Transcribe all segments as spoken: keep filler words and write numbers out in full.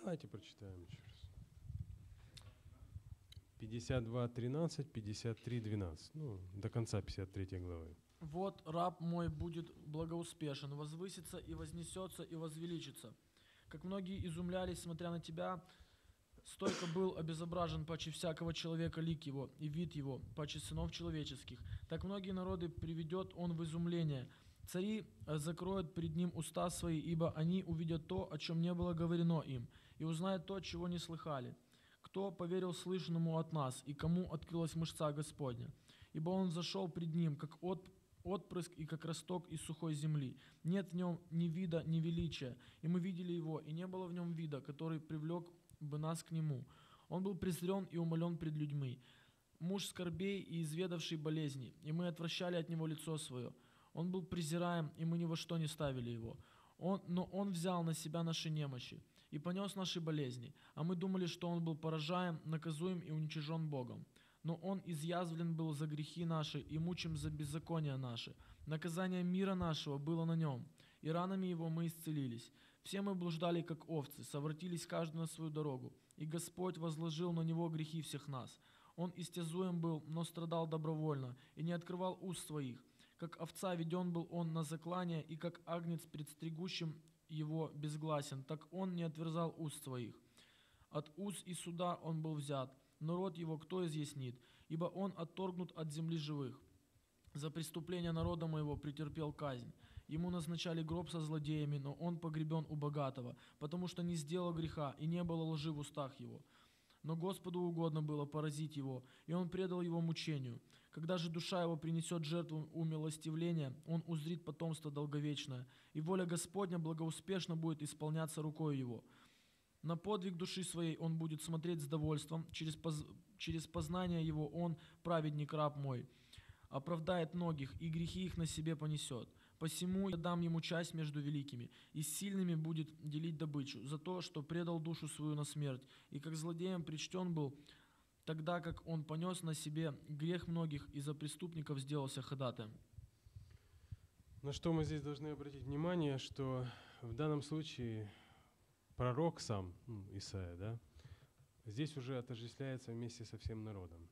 Давайте прочитаем еще раз. пятьдесят два тринадцать, пятьдесят три двенадцать. Ну, до конца пятьдесят третьей главы. «Вот раб мой будет благоуспешен, возвысится и вознесется и возвеличится. Как многие изумлялись, смотря на тебя, стойко был обезображен паче всякого человека лик его и вид его, паче сынов человеческих. Так многие народы приведет он в изумление. Цари закроют пред ним уста свои, ибо они увидят то, о чем не было говорено им, и узнают то, чего не слыхали. Кто поверил слышанному от нас, и кому открылась мышца Господня? Ибо он зашел пред ним, как от отпрыск и как росток из сухой земли. Нет в нем ни вида, ни величия. И мы видели его, и не было в нем вида, который привлек бы нас к нему. Он был презрен и умолен пред людьми. Муж скорбей и изведавший болезни, и мы отвращали от него лицо свое. Он был презираем, и мы ни во что не ставили его. Он, но он взял на себя наши немощи и понес наши болезни, а мы думали, что он был поражаем, наказуем и уничижен Богом. Но он изъязвлен был за грехи наши и мучим за беззакония наши. Наказание мира нашего было на нем, и ранами его мы исцелились. Все мы блуждали, как овцы, совратились каждый на свою дорогу, и Господь возложил на него грехи всех нас. Он истязуем был, но страдал добровольно, и не открывал уст своих. Как овца веден был он на заклание, и как агнец пред стригущим его безгласен, так он не отверзал уст своих. От уз и суда он был взят, но род его кто изъяснит, ибо он отторгнут от земли живых. За преступление народа моего претерпел казнь. Ему назначали гроб со злодеями, но он погребен у богатого, потому что не сделал греха, и не было лжи в устах его. Но Господу угодно было поразить его, и он предал его мучению. Когда же душа его принесет жертву умилостивления, он узрит потомство долговечное, и воля Господня благоуспешно будет исполняться рукой его. На подвиг души своей он будет смотреть с довольством, через, поз... через познание его он, праведник раб мой, оправдает многих, и грехи их на себе понесет. Посему я дам ему часть между великими, и с сильными будет делить добычу, за то, что предал душу свою на смерть, и как злодеем причтен был, тогда как он понес на себе грех многих, и за преступников сделался ходатаем». На что мы здесь должны обратить внимание, что в данном случае пророк сам, ну, Исаия, да, здесь уже отождествляется вместе со всем народом.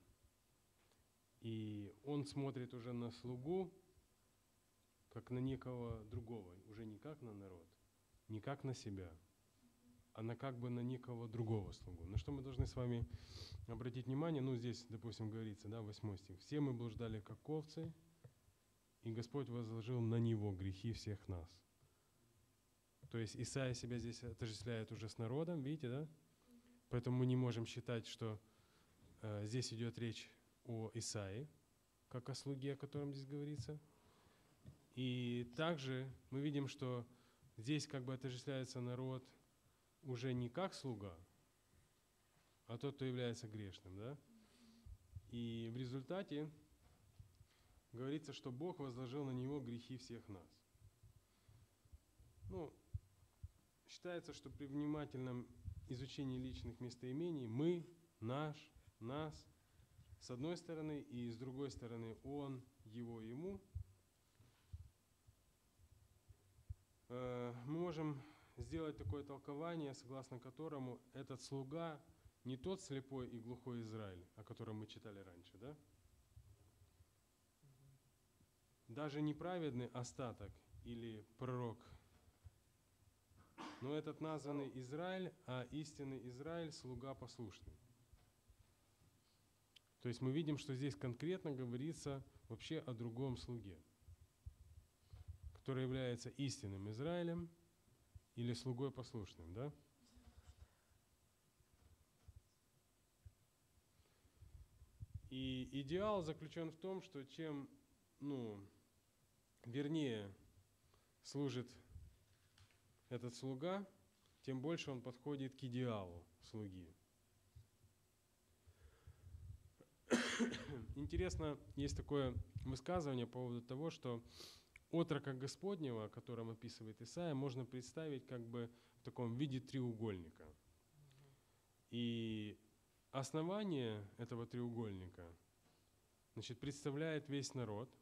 И он смотрит уже на слугу, как на некого другого, уже не как на народ, не как на себя, а на как бы на некого другого слугу. На что мы должны с вами обратить внимание, ну здесь, допустим, говорится, да, восьмой стих, «Все мы блуждали, как овцы, и Господь возложил на Него грехи всех нас». То есть Исаия себя здесь отождествляет уже с народом, видите, да? Поэтому мы не можем считать, что э, здесь идет речь о Исаии, как о слуге, о котором здесь говорится. И также мы видим, что здесь как бы отождествляется народ уже не как слуга, а тот, кто является грешным, да? И в результате говорится, что Бог возложил на него грехи всех нас. Ну, считается, что при внимательном изучении личных местоимений мы, наш, нас, с одной стороны, и с другой стороны он, его, ему, мы можем сделать такое толкование, согласно которому этот слуга не тот слепой и глухой Израиль, о котором мы читали раньше, да? Даже не праведный остаток или пророк, но этот названный Израиль, а истинный Израиль – слуга послушный. То есть мы видим, что здесь конкретно говорится вообще о другом слуге, который является истинным Израилем или слугой послушным, да? И идеал заключен в том, что чем, ну, вернее служит этот слуга, тем больше он подходит к идеалу слуги. Интересно, есть такое высказывание по поводу того, что отрока Господнего, о котором описывает Исаия, можно представить как бы в таком виде треугольника. И основание этого треугольника, значит, представляет весь народ.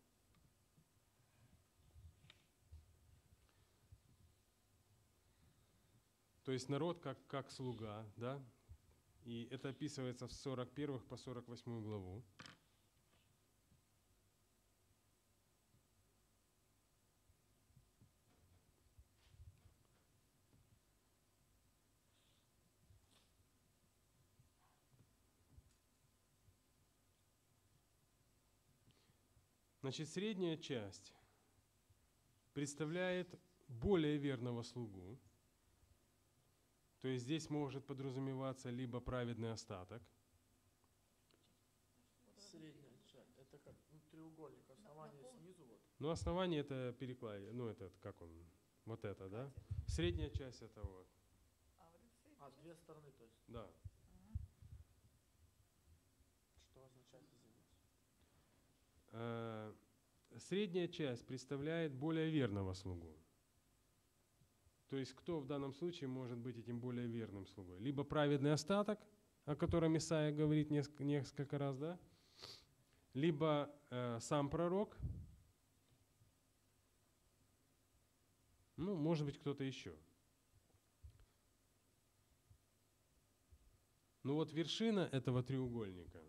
То То есть народ как, как слуга, да? И это описывается в сорок первых по сорок восьмую главу. Значит, средняя часть представляет более верного слугу. То есть здесь может подразумеваться либо праведный остаток. Средняя часть. Это как ну, треугольник. Основание снизу вот. Ну, основание это переклад, ну, это как он, вот это, да? Средняя часть это вот. А, с две стороны, то есть. Да. Что означает, извините? Э, Средняя часть представляет более верного слугу. То есть кто в данном случае может быть этим более верным слугой? Либо праведный остаток, о котором Исаия говорит несколько, несколько раз, да? Либо э, сам пророк, ну, может быть, кто-то еще. Ну вот вершина этого треугольника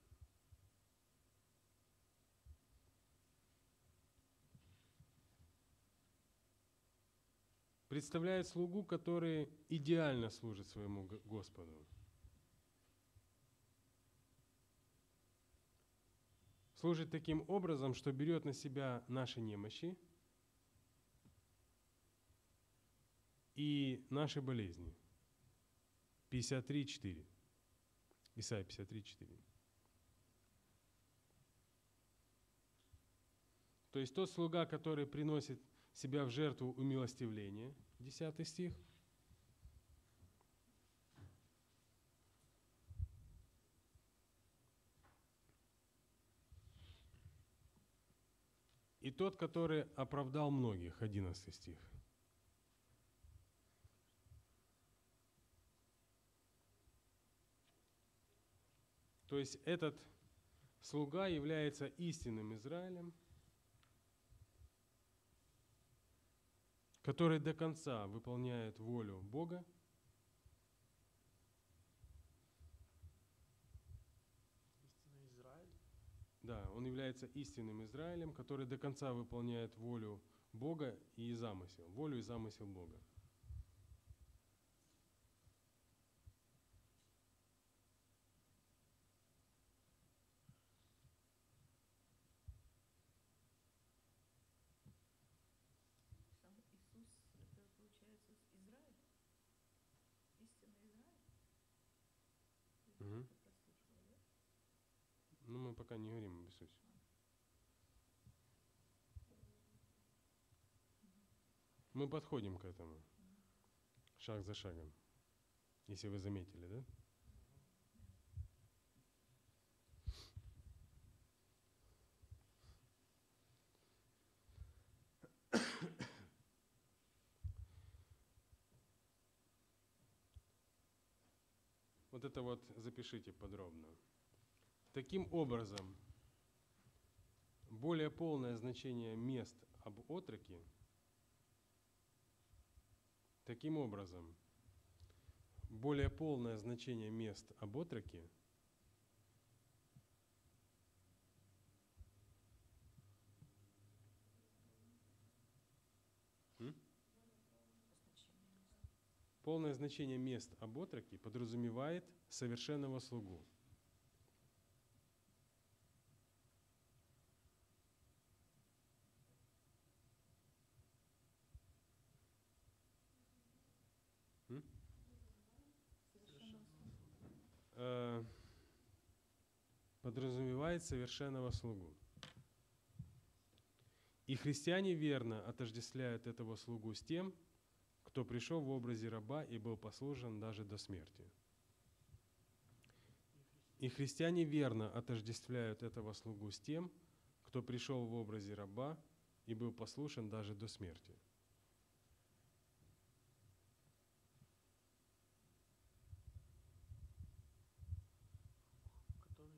представляет слугу, который идеально служит своему Господу. Служит таким образом, что берет на себя наши немощи и наши болезни. пятьдесят три четыре. Исайя пятьдесят три четыре. То есть тот слуга, который приносит себя в жертву умилостивления, десятый стих, и тот, который оправдал многих, одиннадцатый стих. То есть этот слуга является истинным Израилем, который до конца выполняет волю Бога, Истинный Израиль. да, он является истинным Израилем, который до конца выполняет волю Бога и замысел, волю и замысел Бога. Сам Иисус, это получается Израиль? Истинный Израиль? Мгм. Это прослушала, да? Ну, мы пока не говорим об Иисусе. Мы подходим к этому, шаг за шагом, если вы заметили, да? Вот это вот запишите подробно. Таким образом, более полное значение мест об отроке, таким образом, более полное значение мест об отроке м? Полное значение мест об отроке подразумевает совершенного слугу. М? Э, подразумевает совершенного слугу. И христиане верно отождествляют этого слугу с тем, кто пришел в образе раба и был послушен даже до смерти. И христиане верно отождествляют этого слугу с тем, кто пришел в образе раба и был послушен даже до смерти. Который...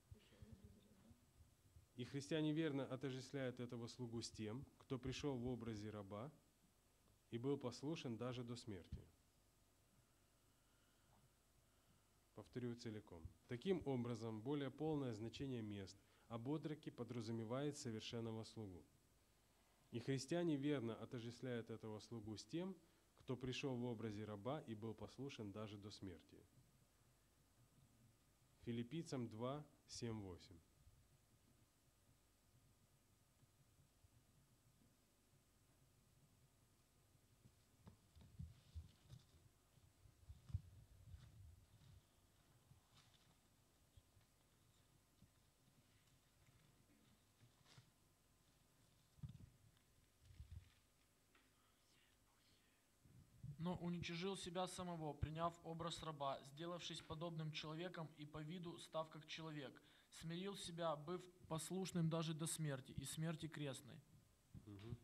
И христиане верно отождествляют этого слугу с тем, кто пришел в образе раба и был послушен даже до смерти. повторю целиком. Таким образом, более полное значение мест об отроке подразумевает совершенного слугу. И христиане верно отождествляют этого слугу с тем, кто пришел в образе раба и был послушен даже до смерти. Филиппийцам два, семь, восемь. Но уничижил себя самого, приняв образ раба, сделавшись подобным человеком и по виду став как человек, смирил себя, быв послушным даже до смерти и смерти крестной. Угу.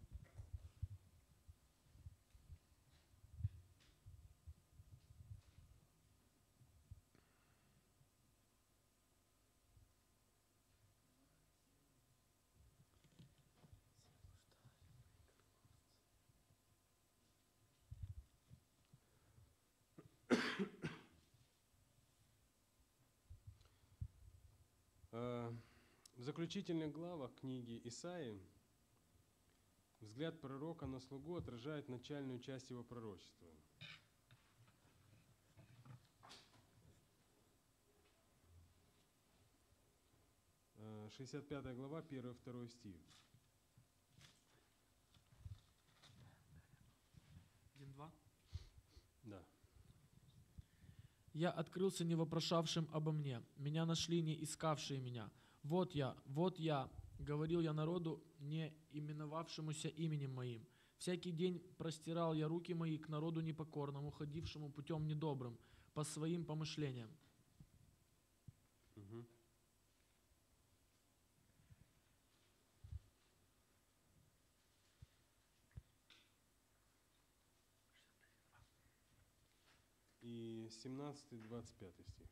В заключительных главах книги Исаии взгляд пророка на слугу отражает начальную часть его пророчества. шестьдесят пятая глава, первый-второй стих. один-два. Да. «Я открылся не вопрошавшим обо мне, меня нашли не искавшие меня. Вот я, вот я, говорил я народу, не именовавшемуся именем моим. Всякий день простирал я руки мои к народу непокорному, ходившему путем недобрым, по своим помышлениям». Угу. И семнадцатый двадцать пятый стих.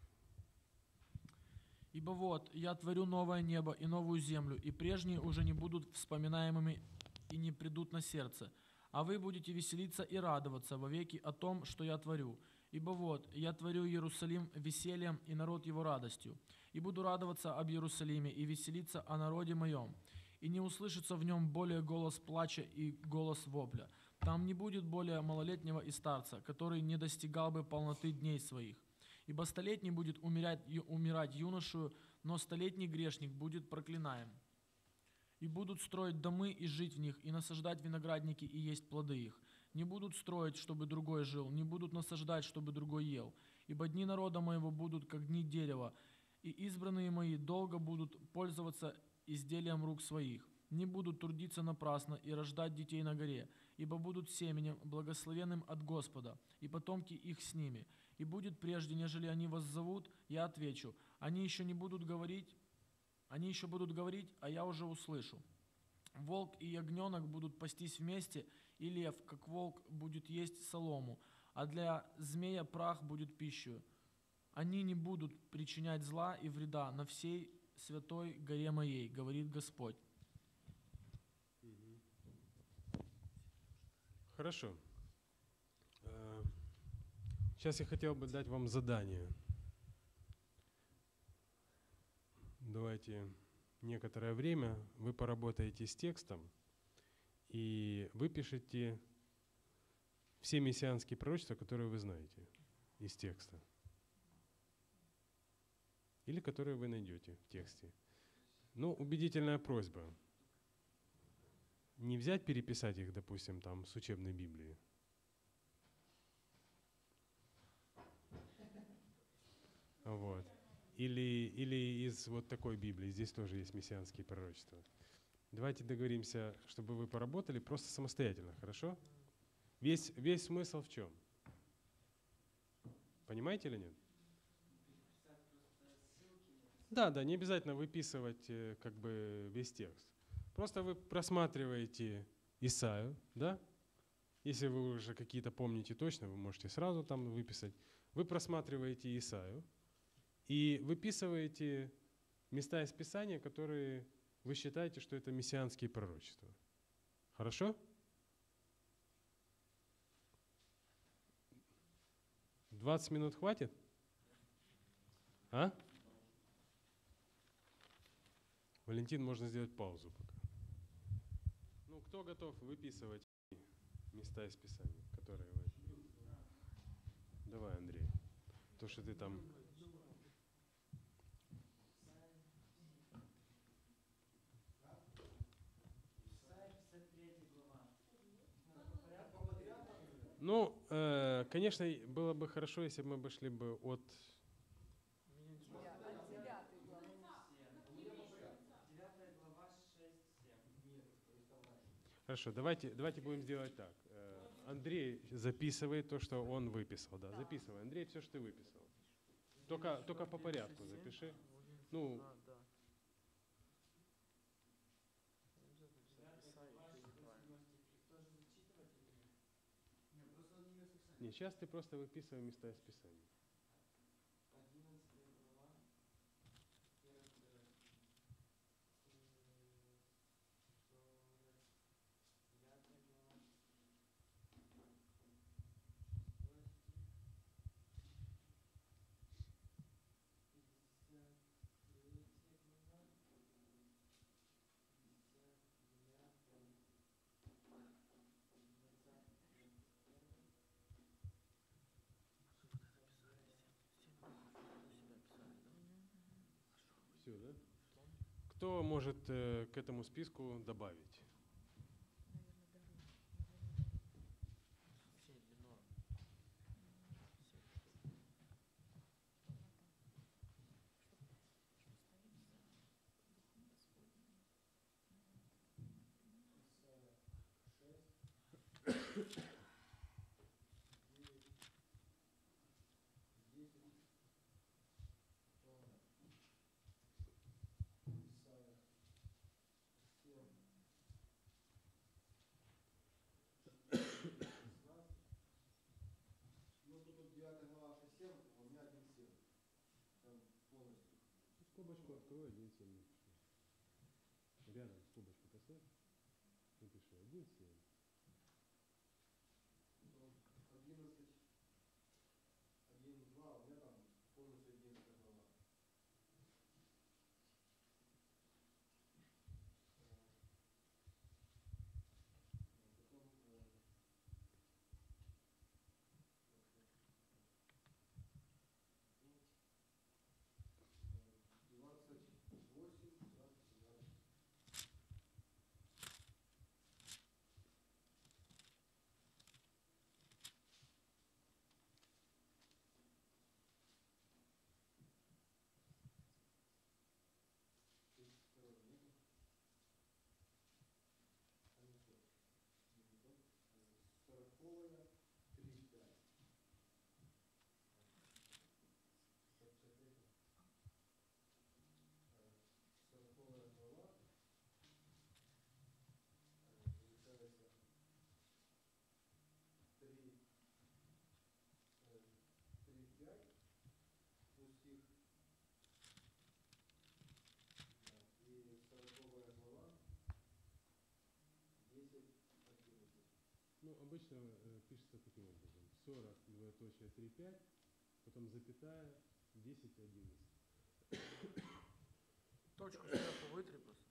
«Ибо вот, я творю новое небо и новую землю, и прежние уже не будут вспоминаемыми и не придут на сердце. А вы будете веселиться и радоваться вовеки о том, что я творю. Ибо вот, я творю Иерусалим весельем и народ его радостью. И буду радоваться об Иерусалиме и веселиться о народе моем. И не услышится в нем более голос плача и голос вопля. Там не будет более малолетнего и старца, который не достигал бы полноты дней своих. Ибо столетний будет умирать, умирать юношу, но столетний грешник будет проклинаем. И будут строить домы и жить в них, и насаждать виноградники и есть плоды их. Не будут строить, чтобы другой жил, не будут насаждать, чтобы другой ел. Ибо дни народа моего будут, как дни дерева, и избранные мои долго будут пользоваться изделием рук своих. Не будут трудиться напрасно и рождать детей на горе, ибо будут семенем, благословенным от Господа, и потомки их с ними. И будет прежде, нежели они вас зовут, я отвечу. Они еще не будут говорить, они еще будут говорить, а я уже услышу. Волк и ягненок будут пастись вместе, и лев, как волк, будет есть солому, а для змея прах будет пищей. Они не будут причинять зла и вреда на всей святой горе моей, говорит Господь». Хорошо. Сейчас я хотел бы дать вам задание. Давайте некоторое время вы поработаете с текстом и выпишите все мессианские пророчества, которые вы знаете из текста. Или которые вы найдете в тексте. Но убедительная просьба. Не взять, переписать их, допустим, там с учебной Библии. Вот. Или, или из вот такой Библии. Здесь тоже есть мессианские пророчества. Давайте договоримся, чтобы вы поработали просто самостоятельно, хорошо? Весь, весь смысл в чем? Понимаете или нет? Да, да, не обязательно выписывать э, как бы весь текст. Просто вы просматриваете Исаию, да? Если вы уже какие-то помните точно, вы можете сразу там выписать. Вы просматриваете Исаию и выписываете места из Писания, которые вы считаете, что это мессианские пророчества. Хорошо? двадцать минут хватит? А? Валентин, можно сделать паузу пока. Ну, кто готов выписывать места из Писания, которые вы... Давай, Андрей. То, что ты там... Ну, э, конечно, было бы хорошо, если бы мы бы шли бы от... Хорошо, давайте, давайте будем сделать так. Э, Андрей записывает то, что он выписал. Да, записывай. Андрей, все, что ты выписал. Только, только по порядку запиши. Ну, не, сейчас ты просто выписывай места из Писания. Все, да? Кто может э, к этому списку добавить? Скобочку открой, один семь напиши. Рядом скобочку поставь. Напиши один семь. Ну, обычно э, пишется таким образом. сорок, двоеточие, три, пять, потом запятая, десять, одиннадцать. Точку сверху вытри просто.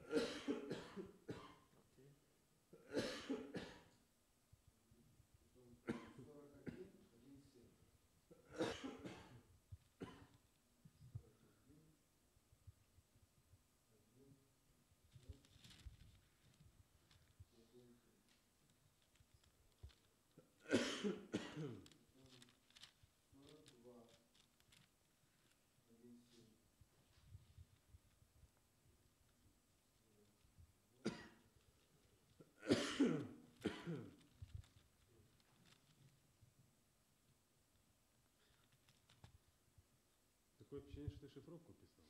Такое впечатление, что ты шифровку писал.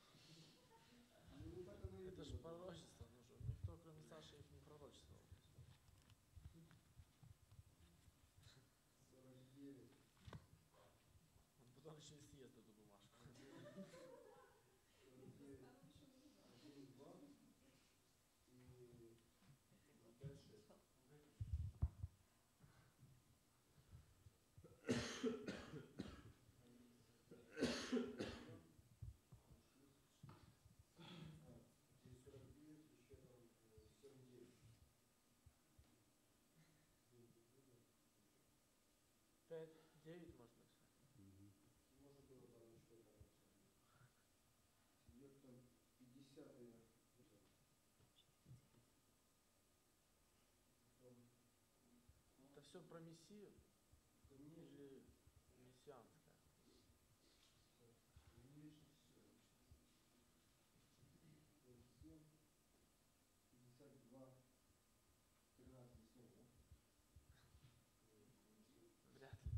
Это же пророчество нужно. Никто, кроме Саши, их не пророчествовал. Он потом еще и съест эту бумажку. Девять может написать. Мгм. Может было там еще это. Лет там пятидесятые. Это все про Мессию Конечно. или мессианское? Увеличить все. семь, пятьдесят два, тринадцать семь, да? Вряд ли.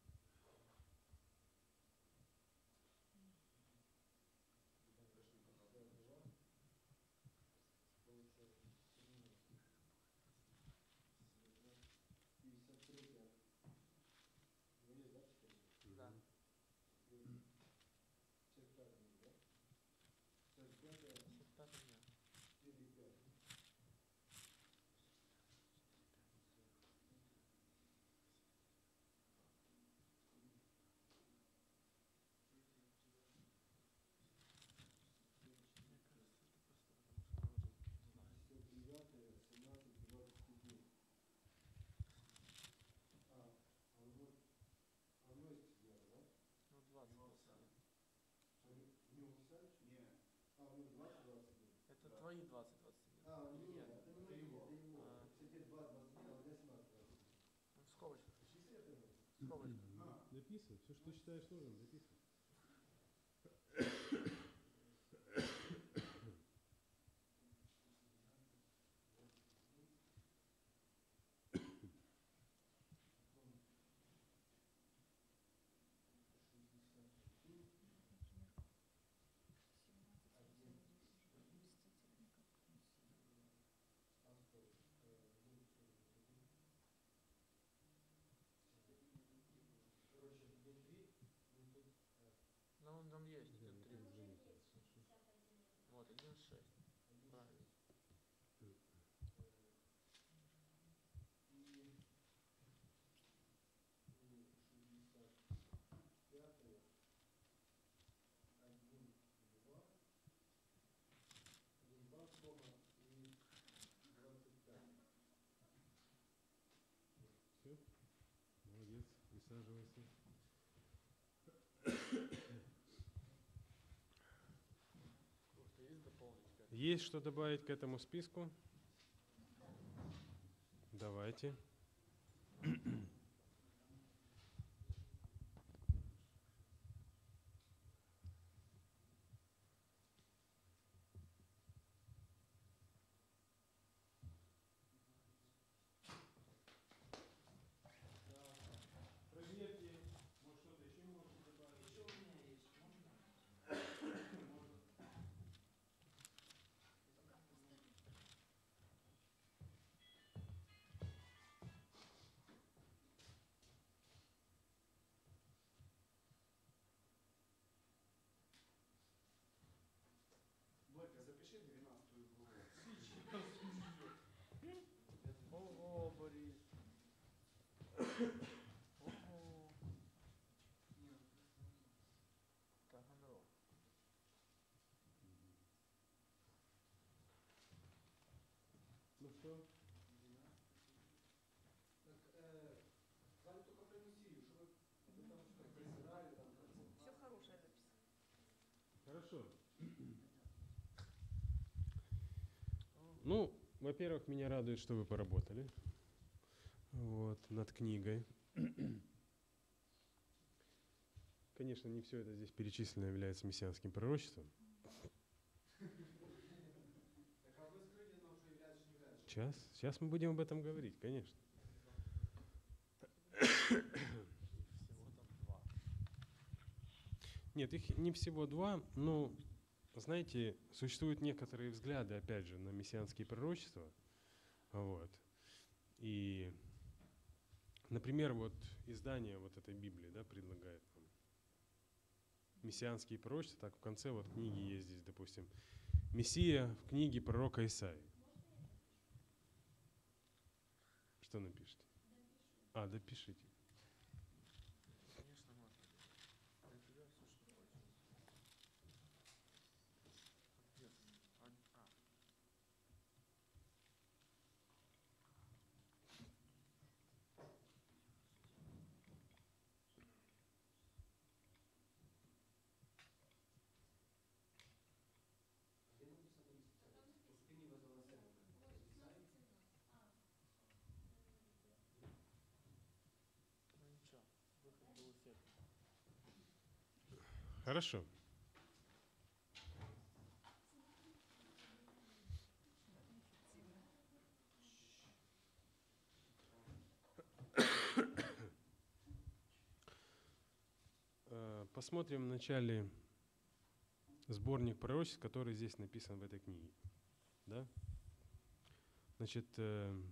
Там пошли пятьдесят два. Получается семнадцать. пятьдесят три. Ну есть, да, четыре? Да. Мгм. пятьдесят пять, да? пятьдесят пять, пятьдесят пять нет. четыре, пять. Мне кажется, это просто потому, что он уже знает. пятьдесят девятое, семнадцать, двадцать один. А, а вот, а у него есть пятьдесят девятое, да? Ну, двадцать, двадцать один. А у него у него писали? Нет. А, у него двадцать, двадцать один. Это твои двадцать, двадцать один. А, Или нет, нет? это не мои, это его. А. пятьдесят два, двадцать один, а у меня семнадцать, двадцать один. Он в скобочках. Числи это вместе? В скобочках. А. Записывай. Все, что считаешь нужным, записывай. Короче, один три, ну тут Ну, он там есть, Да, один это три. заметил. Вот, один шесть. Правильно. и и шестьдесят пятое, один, два, один, два, кома и двадцать пять. Все? Молодец. Присаживайся. Просто есть дополнить к этому? Есть что добавить к этому списку? Давайте. Проверьте, может что-то еще можете добавить. Еще у меня есть, можно? Борька, запиши двенадцатую главу. Ого, Борис. Ого. Таганрог. Ну что? Так, э, вам только про Мессию, что вы, вы там что, присылали там концерт? Все хорошее записано. Хорошо. Ну, во-первых, меня радует, что вы поработали вот, над книгой. Конечно, не все это здесь перечислено является мессианским пророчеством. Так а вы скажите нам, что является, что не является? Сейчас, сейчас мы будем об этом говорить, конечно. Всего там два. Нет, их не всего два, но, знаете, существуют некоторые взгляды, опять же, на мессианские пророчества. Вот. И, например, вот издание вот этой Библии, да, предлагает нам мессианские пророчества, так в конце вот книги есть здесь, допустим, Мессия в книге пророка Исаии. Что напишите? А, допишите. Конечно, можно. Для тебя все, что хочешь. Ответ. А, а. Хорошо. Э, Посмотрим вначале сборник пророчеств, который здесь написан в этой книге. Да? Значит, э,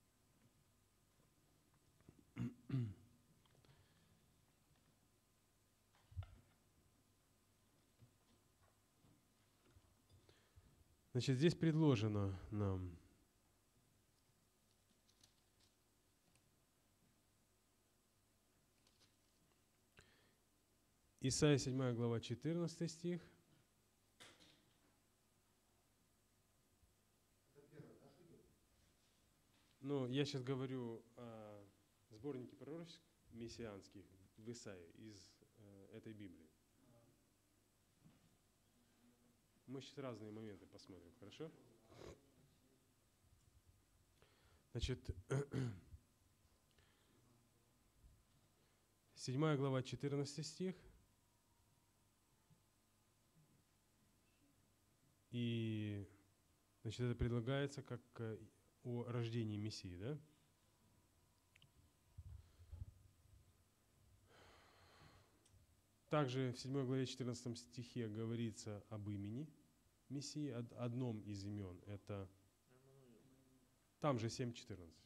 значит, здесь предложено нам Исайя седьмая глава, четырнадцатый стих. Ну, я сейчас говорю о сборнике пророчеств мессианских в Исаии из э, этой Библии. Мы сейчас разные моменты посмотрим, хорошо? Значит, седьмая глава, четырнадцатый стих. И, значит, это предлагается как э, о рождении Мессии, да? Также в седьмой главе четырнадцатом стихе говорится об имени Мессии, од- одном из имен. Это там же семь четырнадцать.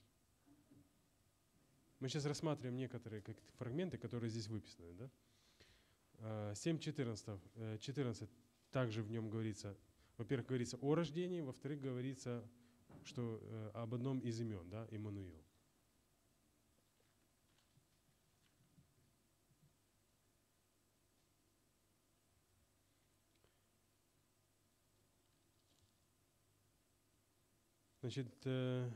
Мы сейчас рассматриваем некоторые как фрагменты, которые здесь выписаны. Да? А, семь четырнадцать, э, четырнадцать также в нем говорится, во-первых, говорится о рождении, во-вторых, говорится, что э, об одном из имен, да, Иммануил. Значит, э,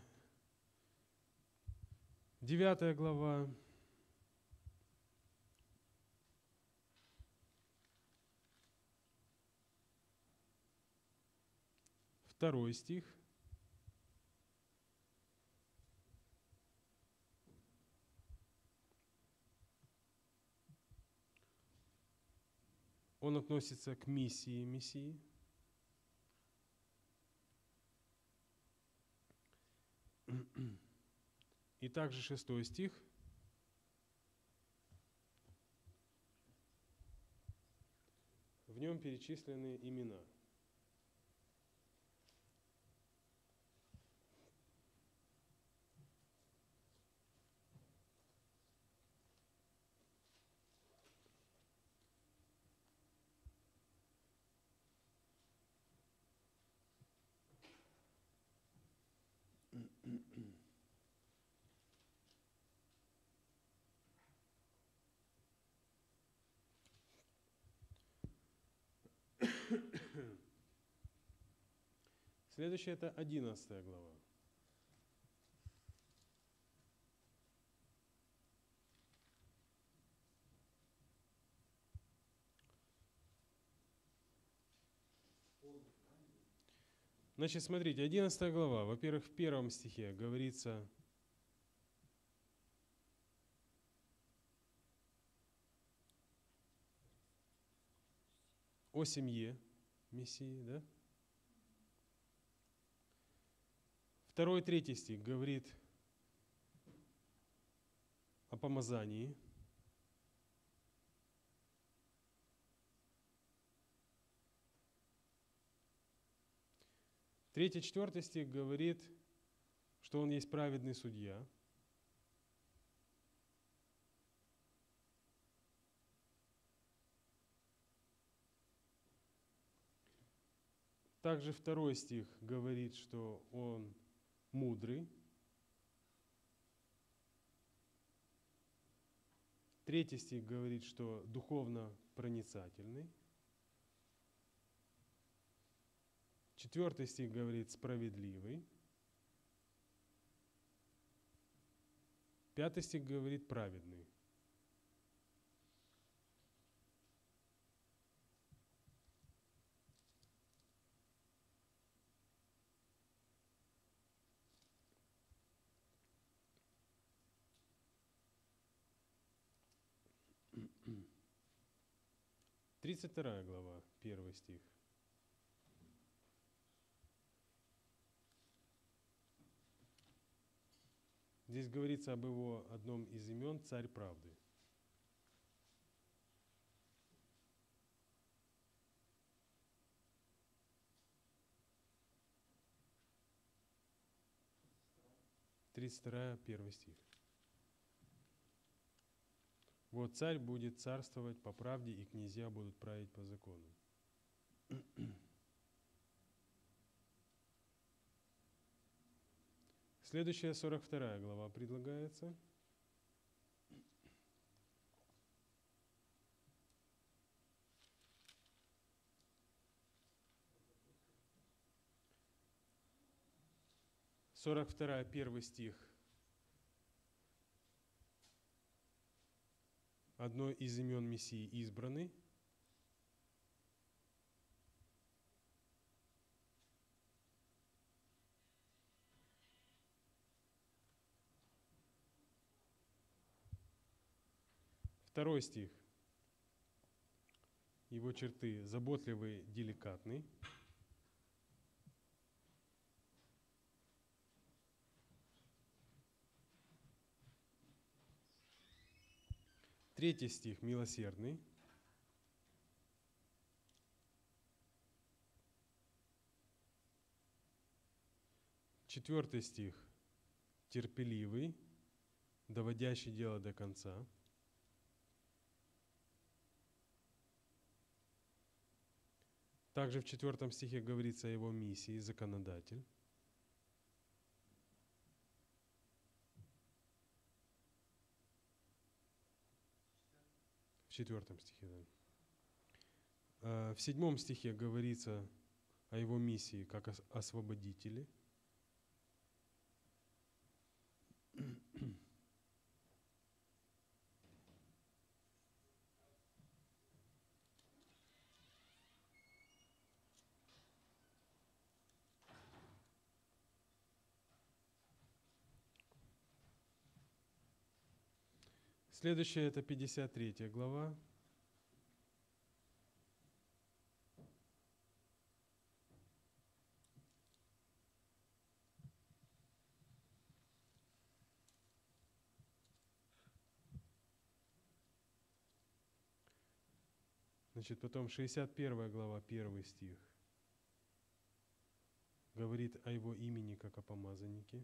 девятая глава. Второй стих. Он относится к миссии Мессии. И также шестой стих. В нем перечислены имена. Следующее — это одиннадцатая глава. Значит, смотрите, одиннадцатая глава. Во-первых, в первом стихе говорится о семье Мессии, да? Второй, третий стих говорит о помазании. Третий, четвертый стих говорит, что он есть праведный судья. Также второй стих говорит, что он мудрый. Третий стих говорит, что духовно проницательный. Четвертый стих говорит справедливый. Пятый стих говорит праведный. тридцать вторая глава, первый стих. Здесь говорится об его одном из имен «Царь правды». тридцать вторая, первый стих. Вот царь будет царствовать по правде, и князья будут править по закону. Следующая сорок вторая глава предлагается. сорок вторая, первый стих. Одно из имен Мессии избранный. Второй стих. Его черты заботливый, деликатный. Третий стих милосердный. Четвертый стих терпеливый, доводящий дело до конца. Также в четвертом стихе говорится о его миссии, законодатель. В четвертом стихе, да. В седьмом стихе говорится о его миссии как освободителе. Следующая — это пятьдесят третья глава. Значит, потом шестьдесят первая глава, первый стих. Говорит о его имени как о помазаннике.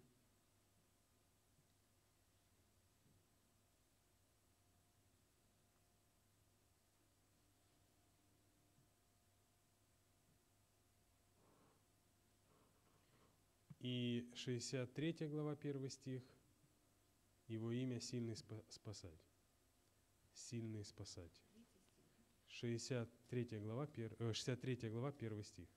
И шестьдесят третья глава, первый стих, его имя сильный спасать. Сильный спасать. шестьдесят третья глава, пер, э, шестьдесят третья глава, первый стих.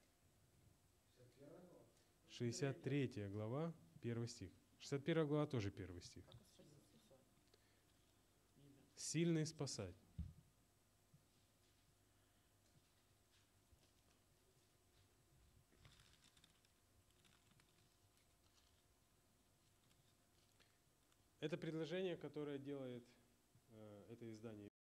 шестьдесят третья глава, первый стих. шестьдесят первая глава тоже первый стих. Сильный спасать. Это предложение, которое делает э, это издание